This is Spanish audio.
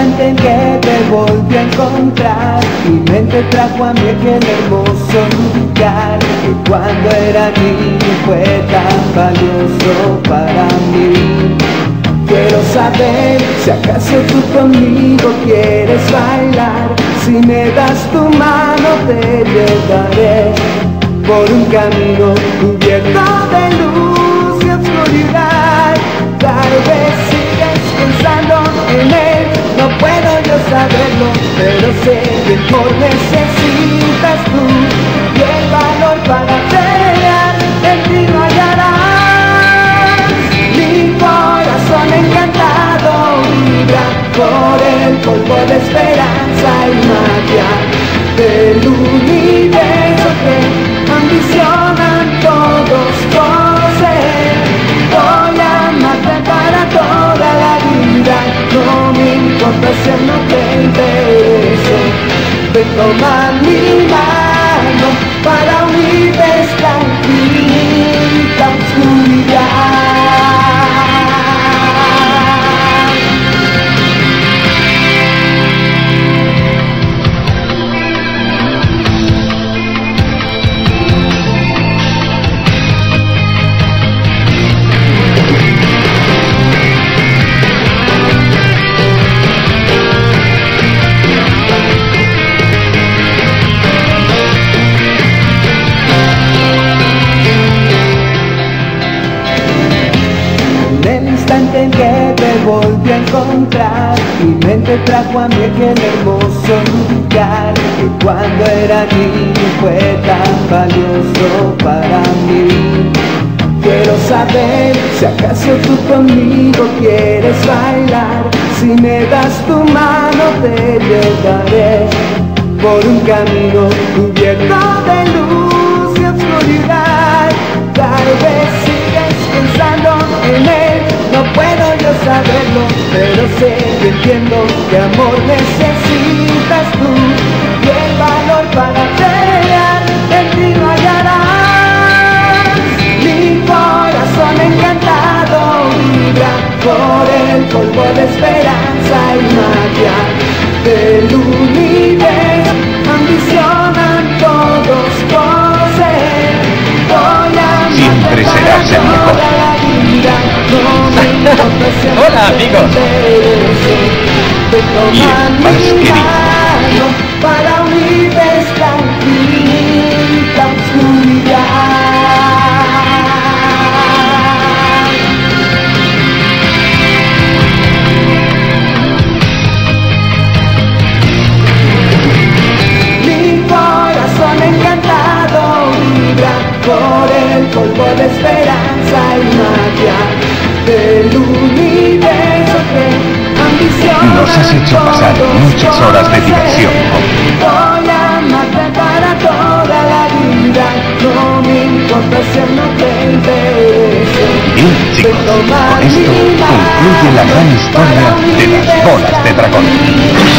instante en que te volví a encontrar, mi mente trajo a mí aquel hermoso lugar que cuando era niño fue tan valioso para mí. Quiero saber si acaso tú conmigo quieres bailar. Si me das tu mano te llevaré por un camino cubierto de luz y oscuridad. Tal vez sigues pensando en él, no puedo yo saberlo, pero sé que el amor necesitas tú y el valor para pelear, en ti lo hallarás. Mi corazón encantado vibra por el polvo de esperanza y magia del universo que ambicionan todos conocer. Voy a amarte para toda la vida, no me importa si no te intereso. Ven, toma mi mano para unir esta infinita oscuridad. En que te volví a encontrar, mi mente trajo a mí aquel hermoso lugar que cuando era niño fue tan valioso para mí. Quiero saber si acaso tú conmigo quieres bailar. Si me das tu mano te llevaré por un camino cubierto de luz y oscuridad. Tal vez sigues pensando en él, no puedo yo saberlo, pero sé que entiendo que amor necesitas tú y el valor para pelear, en ti lo hallarás. Mi corazón encantado vibra por el polvo de esperanza y magia del universo. Ambicionan todos conocer. Voy a siempre serás el mejor. Hola, amigos. Y el más querido para unir esta infinita oscuridad. Mi corazón encantado vibra por el polvo de esperanza y magia del universo que ambiciona. Nos has hecho pasar muchas horas de diversión. Voy a amarte para toda la vida, no me importa si no te intereso. Bien, chicos, con esto concluye la gran historia de las bolas de dragón.